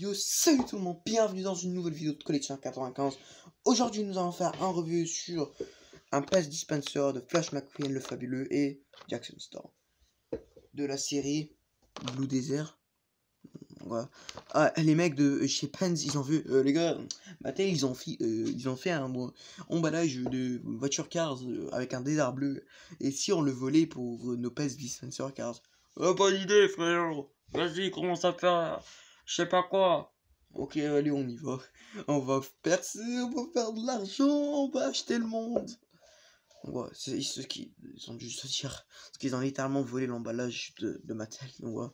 Yo, salut tout le monde, bienvenue dans une nouvelle vidéo de collection 95. Aujourd'hui, nous allons faire un review sur un pass dispenser de Flash McQueen le fabuleux et Jackson Storm de la série Blue Desert. Voilà. Ah, les mecs de chez Pens, ils ont vu, les gars, matin, ils ont fait un emballage de voiture cars avec un désert bleu. Et si on le volait pour nos pass dispenser cars? Oh, bonne idée, frère. Vas-y, commence à faire, je sais pas quoi. Ok, allez, on y va. On va percer, on va faire de l'argent, on va acheter le monde. Ouais, c'est ceux qui ont dû se dire, parce qu'ils ont littéralement volé l'emballage de Mattel. Donc, ouais.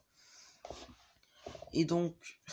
Et donc,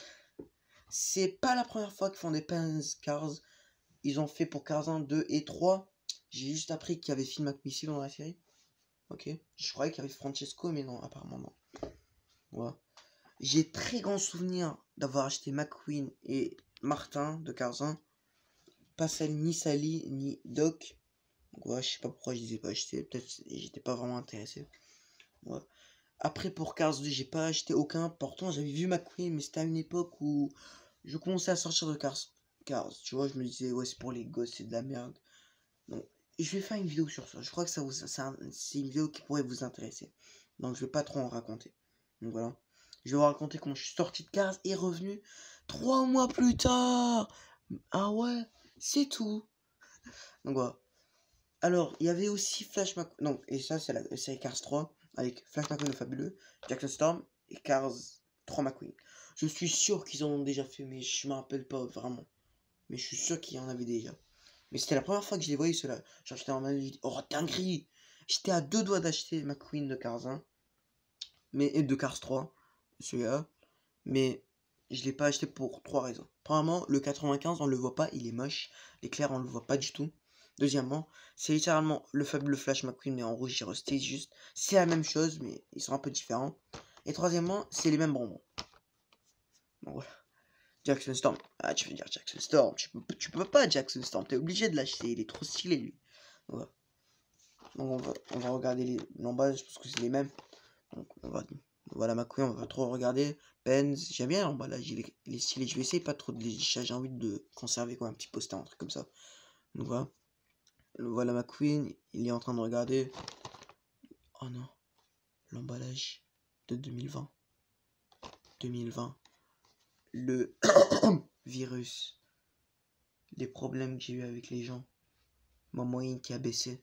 c'est pas la première fois qu'ils font des Pens Cars. Ils ont fait pour Cars 1, 2 et 3. J'ai juste appris qu'il y avait Finn McMissile dans la série. Ok. Je croyais qu'il y avait Francesco, mais non, apparemment non. Voilà. J'ai très grand souvenir d'avoir acheté McQueen et Martin de Cars 1. Pas celle ni Sally ni Doc. Donc ouais, je sais pas pourquoi je les ai pas achetés. Peut-être j'étais pas vraiment intéressé. Ouais. Après pour Cars 2, j'ai pas acheté aucun. Pourtant j'avais vu McQueen, mais c'était à une époque où je commençais à sortir de Cars. Tu vois, je me disais ouais, c'est pour les gosses, c'est de la merde. Donc je vais faire une vidéo sur ça. Je crois que c'est une vidéo qui pourrait vous intéresser. Donc je vais pas trop en raconter. Donc voilà. Je vais vous raconter comment je suis sorti de Cars et revenu 3 mois plus tard. Ah ouais, c'est tout. Donc voilà. Alors, il y avait aussi Flash McQueen. Donc, et ça, c'est la série Cars 3 avec Flash McQueen le fabuleux, Jackson Storm et Cars 3 McQueen. Je suis sûr qu'ils en ont déjà fait, mais je me rappelle pas vraiment. Mais je suis sûr qu'il y en avait déjà. Mais c'était la première fois que je les voyais, ceux-là. Genre, j'étais en mode, oh, dinguerie! J'étais à 2 doigts d'acheter McQueen de Cars 1. Et de Cars 3, celui-là. Mais je l'ai pas acheté pour 3 raisons. Premièrement, le 95, on le voit pas, il est moche. L'éclair, on le voit pas du tout. Deuxièmement, c'est littéralement le fabuleux Flash McQueen, mais en rouge et rusté, juste. C'est la même chose, mais ils sont un peu différents. Et troisièmement, c'est les mêmes bonbons. Donc voilà. Jackson Storm. Ah, tu veux dire Jackson Storm. Tu peux pas Jackson Storm, t'es obligé de l'acheter, il est trop stylé, lui. Voilà. Donc on va regarder l'emballage, parce que c'est les mêmes. Donc voilà McQueen, on va trop regarder. Benz, j'aime bien l'emballage, il est stylé. Je vais essayer pas trop de les lécher, j'ai envie de conserver quoi, un petit poster, un truc comme ça. Donc voilà. Voilà McQueen, il est en train de regarder. Oh non, l'emballage de 2020. 2020. Le virus. Les problèmes que j'ai eu avec les gens. Ma moyenne qui a baissé.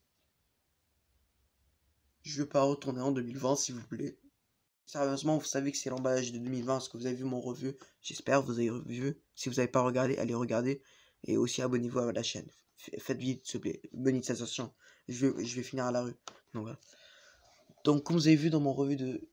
Je veux pas retourner en 2020 s'il vous plaît. Sérieusement, vous savez que c'est l'emballage de 2020 parce que vous avez vu mon review. J'espère que vous avez revu. Si vous n'avez pas regardé, allez regarder. Et aussi abonnez-vous à la chaîne. Faites vite, s'il vous plaît. Bonne sensation. Je vais finir à la rue. Donc voilà. Donc comme vous avez vu dans mon review de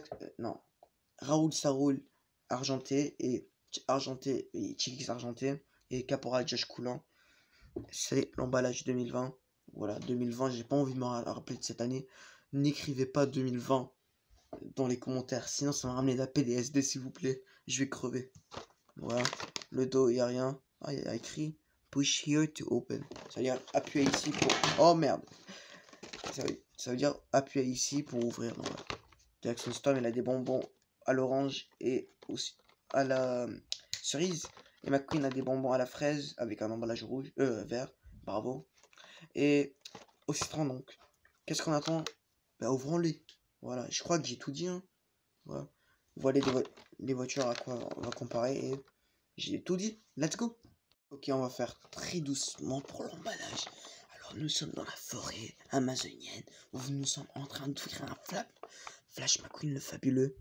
Raoul Saroul argenté et Chiquix argenté et Caporal Josh Coulant. C'est l'emballage 2020. Voilà, 2020, j'ai pas envie de me rappeler de cette année. N'écrivez pas 2020 dans les commentaires, sinon ça va ramener de la PDSD s'il vous plaît. Je vais crever. Voilà, le dos, il n'y a rien. Ah, il y a écrit push here to open. Ça veut dire appuyer ici pour... Oh merde. Ça veut dire appuyer ici pour ouvrir. Donc, voilà. Jackson Storm, il a des bonbons à l'orange et aussi à la cerise. Et McQueen a des bonbons à la fraise avec un emballage rouge, vert. Bravo. Et au citron donc. Qu'est-ce qu'on attend? Bah ouvrons-les. Voilà, je crois que j'ai tout dit. Hein. Voilà. Voilà les voitures à quoi on va comparer et j'ai tout dit. Let's go. Ok, on va faire très doucement pour l'emballage. Alors nous sommes dans la forêt amazonienne où nous sommes en train d'ouvrir un Flash McQueen le fabuleux.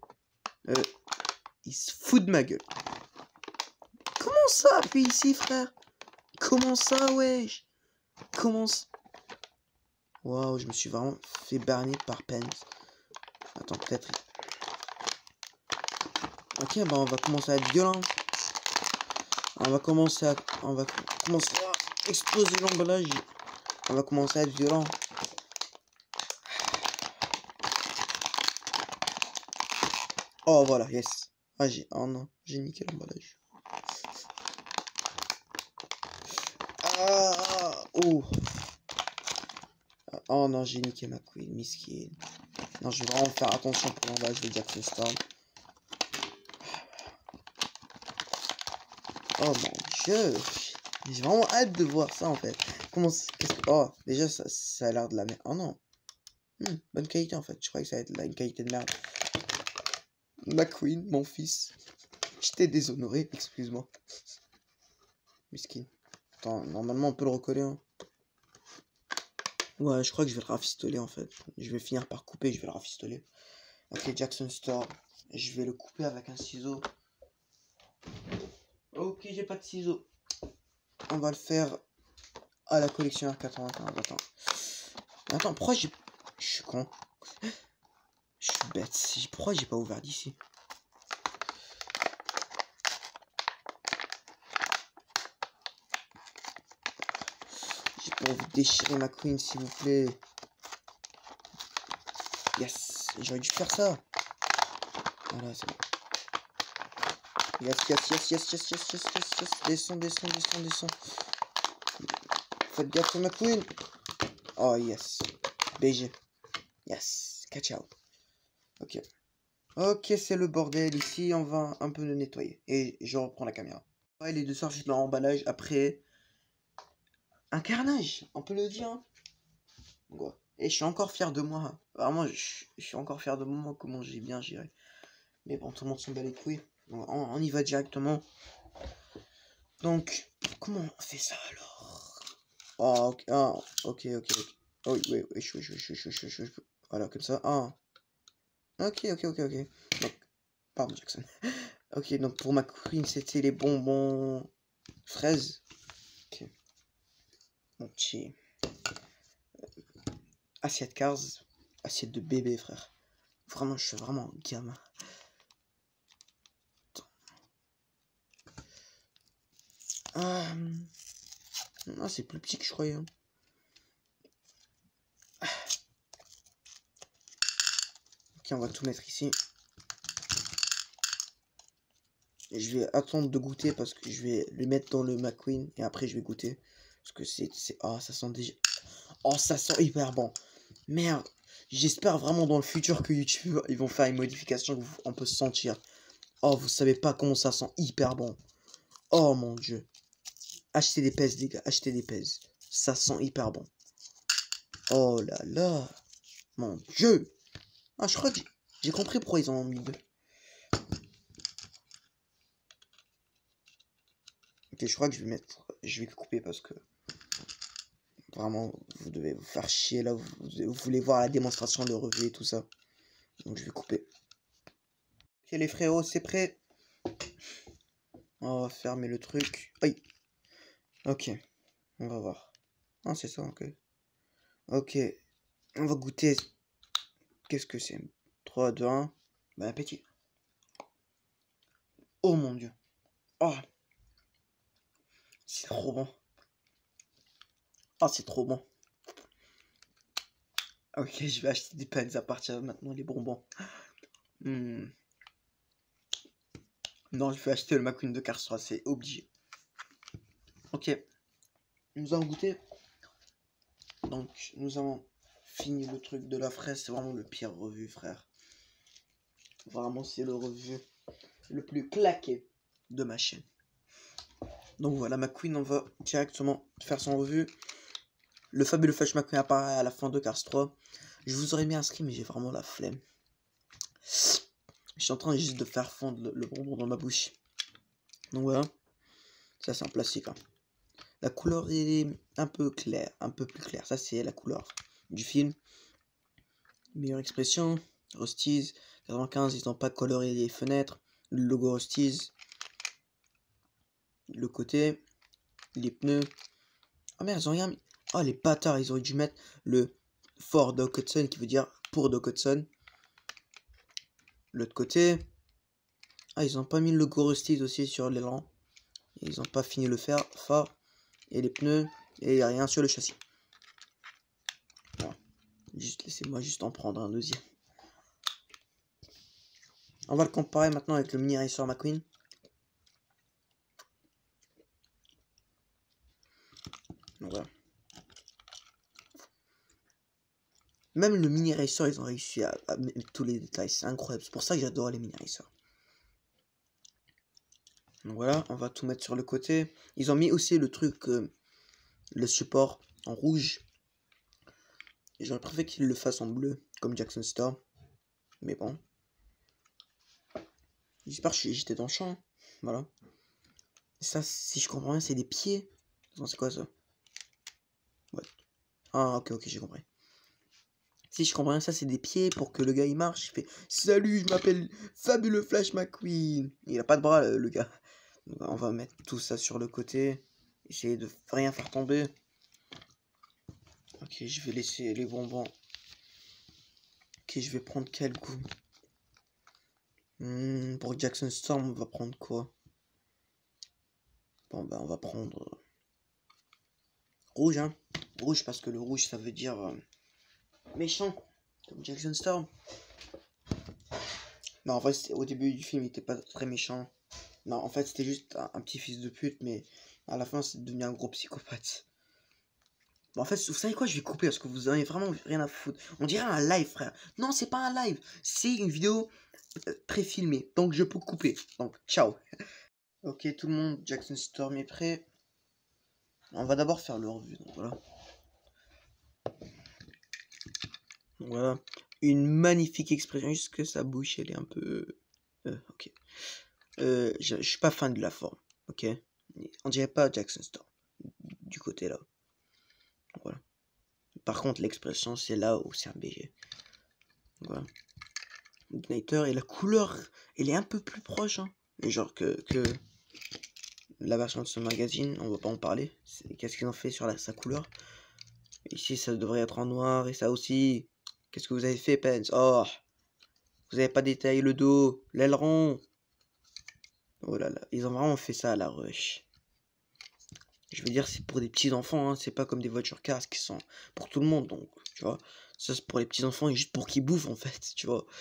Il se fout de ma gueule. Comment ça, appuie ici, frère? Comment ça, wesh? Comment ça? Waouh, je me suis vraiment fait berner par Pence. Attends, peut-être. Ok, bah on va commencer à être violent. On va commencer à exploser l'emballage. On va commencer à être violent. Oh voilà, yes. Ah oh non, j'ai niqué l'emballage. Ah oh. Oh non, j'ai niqué ma queen, miskin. Non, je vais vraiment faire attention pour l'emballage de Jackson Storm. Oh mon dieu. J'ai vraiment hâte de voir ça en fait. Oh, déjà ça a l'air de la merde. Oh non. Bonne qualité en fait. Je croyais que ça allait être une qualité de merde. McQueen, mon fils. Je t'ai déshonoré, excuse-moi. Miskin. Attends, normalement on peut le recoller. Hein. Ouais, je crois que je vais le rafistoler en fait. Je vais finir par couper, je vais le rafistoler. Ok, Jackson Store. Je vais le couper avec un ciseau. Ok, j'ai pas de ciseaux. On va le faire à la collectionneur 95. Attends, pourquoi j'ai... Je suis con. Je suis bête. Pourquoi j'ai pas ouvert d'ici? J'ai pas envie de déchirer ma queen, s'il vous plaît. Yes, j'aurais dû faire ça. Voilà, c'est bon. Yes. Descends. Faites gaffe à ma queen. Oh, yes. BG. Yes. Catch out. Ok. Ok, c'est le bordel ici. On va un peu le nettoyer. Et je reprends la caméra. Ouais, les deux sorties de leur emballage après un carnage. On peut le dire. Hein. Ouais. Et je suis encore fier de moi. Vraiment, je suis encore fier de moi. Comment j'ai bien géré. Mais bon, tout le monde s'en bat les couilles. On y va directement. Donc, comment on fait ça alors? Oh, ok. Ah, ok. Oh, oui. Voilà, comme ça. Ah. Ok. Donc, pardon, Jackson. Ok, donc pour ma queen, c'était les bonbons fraises. Ok. Mon petit assiette cars. Assiette de bébé, frère. Vraiment, je suis vraiment gamin. Non, c'est plus petit que je croyais. Hein. Ok, on va tout mettre ici. Et je vais attendre de goûter parce que je vais le mettre dans le McQueen et après je vais goûter. Parce que c'est... Oh, ça sent déjà... Oh, ça sent hyper bon. Merde. J'espère vraiment dans le futur que YouTube, ils vont faire une modification où on peut se sentir. Oh, vous savez pas comment ça sent hyper bon. Oh mon dieu. Achetez des pèses, les gars. Achetez des pèses. Ça sent hyper bon. Oh là là. Mon dieu. Ah, je crois que j'ai compris pourquoi ils en ont mis deux. Ok, je crois que je vais mettre... Je vais couper parce que... Vraiment, vous devez vous faire chier là. Vous voulez voir la démonstration de revue et tout ça. Donc je vais couper. Ok les frérots, c'est prêt. On va fermer le truc. Aïe. Ok. On va voir. Ah, c'est ça, ok. Ok. On va goûter. Qu'est-ce que c'est? 3, 2, 1. Bon appétit. Oh mon dieu. Oh. C'est trop bon. Oh, c'est trop bon. Ok, je vais acheter des pelles à partir de maintenant, les bonbons. Non, je vais acheter le McQueen de Cars 3, c'est obligé. Ok. Nous allons goûter. Donc, nous avons fini le truc de la fraise. C'est vraiment le pire revue, frère. Vraiment, c'est le revue le plus claqué de ma chaîne. Donc voilà, McQueen, on va directement faire son revue. Le fabuleux Flash McQueen apparaît à la fin de Cars 3. Je vous aurais mis inscrit, mais j'ai vraiment la flemme. Je suis en train juste de faire fondre le bonbon dans ma bouche. Donc voilà. Ça, c'est un plastique. Hein. La couleur est un peu claire, un peu plus claire. Ça, c'est la couleur du film. Meilleure expression. Rosties. 95, ils n'ont pas coloré les fenêtres. Le logo Rosties. Le côté. Les pneus. Ah merde, ils ont rien mis. Oh, les bâtards, ils auraient dû mettre le Ford Doc Hudson qui veut dire pour Doc Hudson. L'autre côté. Ah, ils ont pas mis le logo Rosties aussi sur l'élan. Ils ont pas fini le faire fort. Et les pneus. Et il n'y a rien sur le châssis. Voilà. Juste laissez-moi juste en prendre un deuxième. On va le comparer maintenant avec le Mini Racer McQueen. Donc voilà. Même le Mini Racer, ils ont réussi à mettre tous les détails. C'est incroyable. C'est pour ça que j'adore les Mini Racers. Donc voilà, on va tout mettre sur le côté. Ils ont mis aussi le truc, le support en rouge. Et j'aurais préféré qu'ils le fassent en bleu, comme Jackson Star. Mais bon. J'espère que j'étais dans le champ. Voilà. Et ça, si je comprends bien, c'est des pieds. Non, c'est quoi ça? Ouais. Ah, ok, j'ai compris. Si je comprends bien, ça, c'est des pieds pour que le gars il marche. Il fait salut, je m'appelle Fabuleux Flash McQueen. Il a pas de bras, le gars. Donc, on va mettre tout ça sur le côté. Essayer de rien faire tomber. Ok, je vais laisser les bonbons. Ok, je vais prendre quel goût? Pour Jackson Storm, on va prendre quoi? Bon, bah, on va prendre rouge, hein. Rouge, parce que le rouge, ça veut dire méchant, comme Jackson Storm. Non, en fait, au début du film, il était pas très méchant. Non, en fait, c'était juste un petit fils de pute, mais à la fin, c'est devenu un gros psychopathe. Bon, en fait, vous savez quoi, je vais couper parce que vous en avez vraiment rien à foutre. On dirait un live, frère. Non, c'est pas un live, c'est une vidéo pré-filmée, donc je peux couper. Donc, ciao. Ok, tout le monde, Jackson Storm est prêt. On va d'abord faire le revue, donc voilà. Donc voilà, une magnifique expression, juste que sa bouche, elle est un peu... ok. Je suis pas fan de la forme, ok. On dirait pas Jackson Storm, du côté là. Voilà. Par contre, l'expression, c'est là où c'est un BG. Voilà. Igniter, et la couleur, elle est un peu plus proche, hein. Genre que la version de ce magazine, on va pas en parler. Qu'est-ce qu'ils ont fait sur sa couleur? Ici, ça devrait être en noir, et ça aussi. Qu'est-ce que vous avez fait, Pence? Oh, vous avez pas détaillé le dos, l'aileron. Oh là là, ils ont vraiment fait ça à la rush. Je veux dire, c'est pour des petits enfants, hein. C'est pas comme des voitures cars qui sont pour tout le monde, donc, tu vois. Ça, c'est pour les petits enfants et juste pour qu'ils bouffent, en fait, tu vois.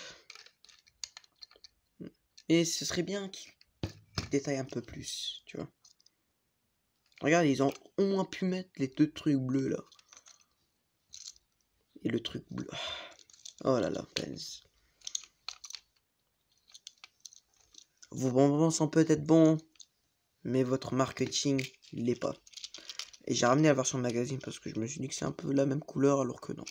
Et ce serait bien qu'ils détaillent un peu plus, tu vois. Regarde, ils ont au moins pu mettre les deux trucs bleus, là. Et le truc bleu. Oh là là, Pence. Vos bonbons sont peut-être bons, mais votre marketing, il l'est pas. Et j'ai ramené la version magazine parce que je me suis dit que c'est un peu la même couleur alors que non.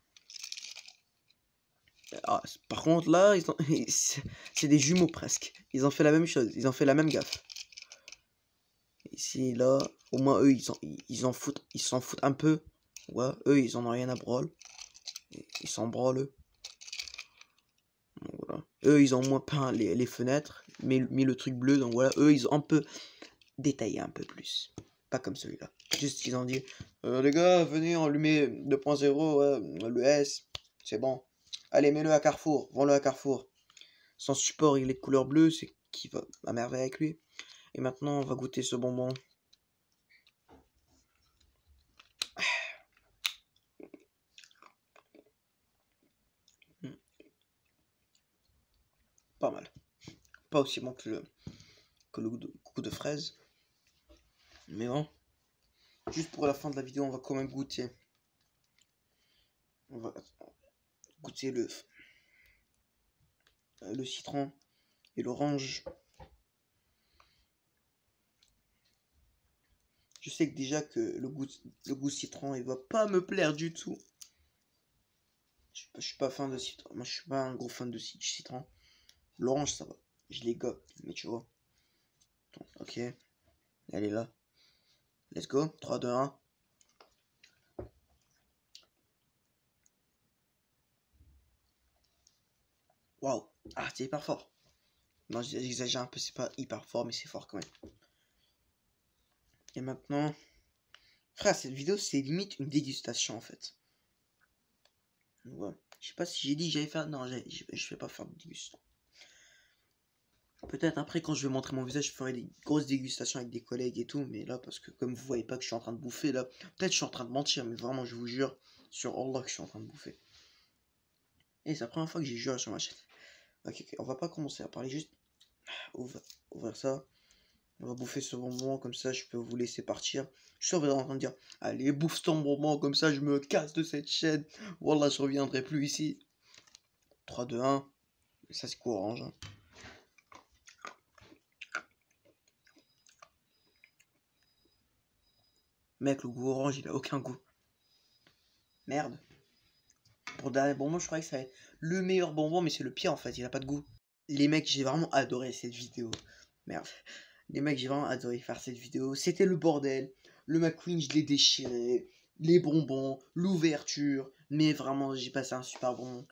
Ah, par contre là, c'est des jumeaux presque. Ils ont fait la même chose, ils ont fait la même gaffe. Ici, là, au moins eux, ils s'en foutent un peu. Ouais, eux, ils en ont rien à branle. Ils s'en branlent. Donc, voilà. Eux, ils ont au moins peint les fenêtres, mis le truc bleu. Donc voilà, eux, ils ont un peu détaillé un peu plus. Pas comme celui-là. Juste, ils ont dit, les gars, venez, on lui met 2.0, ouais, le S, c'est bon. Allez, mets-le à Carrefour, vends-le à Carrefour. Son support, il est de couleur bleue, c'est qui va à merveille avec lui. Et maintenant, on va goûter ce bonbon. Pas mal. Pas aussi bon que le goût de fraise. Mais bon. Juste pour la fin de la vidéo, on va quand même goûter. On va goûter le citron et l'orange. Je sais que déjà que le goût citron, il va pas me plaire du tout. Je suis pas fan de citron. Moi, je suis pas un gros fan de citron. L'orange, ça va. Je les gobe, mais tu vois. Ok. Elle est là. Let's go. 3, 2, 1. Waouh. Ah, c'est hyper fort. Non, j'exagère un peu. C'est pas hyper fort, mais c'est fort quand même. Et maintenant... Frère, cette vidéo, c'est limite une dégustation, en fait. Ouais. Je sais pas si j'ai dit que j'allais faire... Non, je vais pas faire de dégustation. Peut-être après, quand je vais montrer mon visage, je ferai des grosses dégustations avec des collègues et tout. Mais là, parce que comme vous voyez pas que je suis en train de bouffer, là... Peut-être je suis en train de mentir, mais vraiment, je vous jure sur Allah que je suis en train de bouffer. Et c'est la première fois que j'ai juré sur ma chaîne. Ok, on va pas commencer à parler, juste ouvrir ça. On va bouffer ce bonbon, comme ça je peux vous laisser partir. Je suis sûr que vous êtes en train de dire, allez, bouffe ton bonbon, comme ça je me casse de cette chaîne. Voilà, je reviendrai plus ici. 3, 2, 1. Ça c'est quoi, orange, hein. Mec, le goût orange, il a aucun goût. Merde. Pour le dernier bonbon, je croyais que ça allait être le meilleur bonbon, mais c'est le pire en fait, il a pas de goût. Les mecs, j'ai vraiment adoré cette vidéo. Merde. Les mecs, j'ai vraiment adoré faire cette vidéo. C'était le bordel. Le McQueen, je l'ai déchiré. Les bonbons, l'ouverture. Mais vraiment, j'ai passé un super bon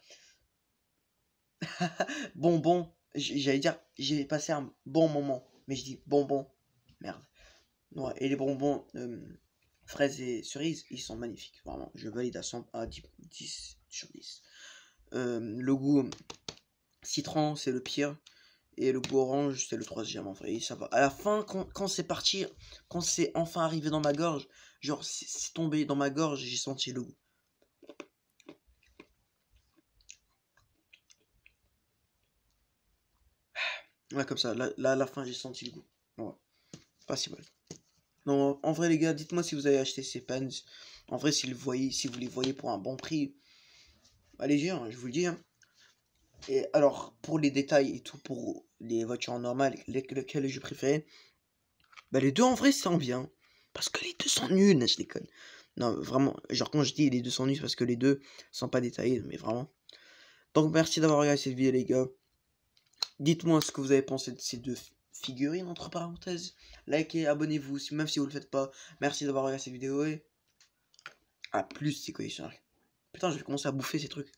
bonbon. J'allais dire, j'ai passé un bon moment. Mais je dis bonbon. Merde. Ouais, et les bonbons fraises et cerises, ils sont magnifiques. Vraiment, je valide à 10 sur 10. Le goût citron, c'est le pire. Et le goût orange, c'est le troisième en vrai. Et ça va. À la fin, quand c'est parti, quand c'est enfin arrivé dans ma gorge, genre c'est tombé dans ma gorge, j'ai senti le goût. Là, comme ça, là à la fin, j'ai senti le goût. Ouais. Pas si mal. Non, en vrai, les gars, dites-moi si vous avez acheté ces pens. En vrai, si vous les voyez pour un bon prix, allez-y, hein, je vous le dis. Hein. Et alors, pour les détails et tout, pour les voitures normales, lesquelles je préfère, bah les deux en vrai, c'est bien. Parce que les deux sont nuls, je déconne. Non, vraiment, genre quand je dis les deux sont nuls, c'est parce que les deux sont pas détaillés, mais vraiment. Donc merci d'avoir regardé cette vidéo, les gars. Dites-moi ce que vous avez pensé de ces deux figurines, entre parenthèses. Likez, abonnez-vous, même si vous le faites pas. Merci d'avoir regardé cette vidéo et à plus, c'est collectionneur. Putain, je vais commencer à bouffer ces trucs.